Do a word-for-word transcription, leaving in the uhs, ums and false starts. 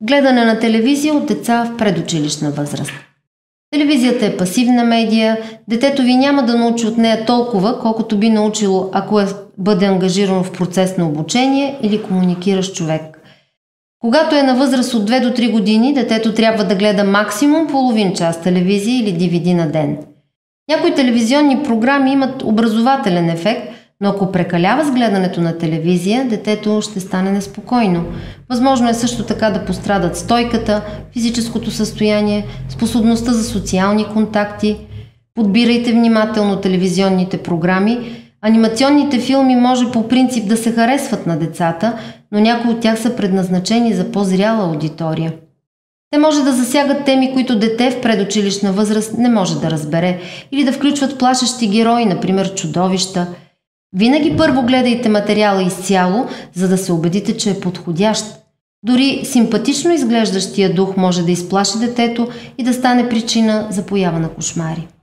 Гледане на телевизия от деца в предучилищна възраст. Телевизията е пасивна медия, детето ви няма да научи от нея толкова, колкото би научило, ако е, бъде ангажирано в процес на обучение или комуникира с човек. Когато е на възраст от две до три години, детето трябва да гледа максимум половин час телевизия или ди ви ди на ден. Някои телевизионни програми имат образователен ефект, но ако прекалява с гледането на телевизия, детето ще стане неспокойно. Възможно е също така да пострадат стойката, физическото състояние, способността за социални контакти. Подбирайте внимателно телевизионните програми. Анимационните филми може по принцип да се харесват на децата, но някои от тях са предназначени за по-зряла аудитория. Те може да засягат теми, които дете в предучилищна възраст не може да разбере, или да включват плашещи герои, например чудовища. Винаги първо гледайте материала изцяло, за да се убедите, че е подходящ. Дори симпатично изглеждащия дух може да изплаши детето и да стане причина за поява на кошмари.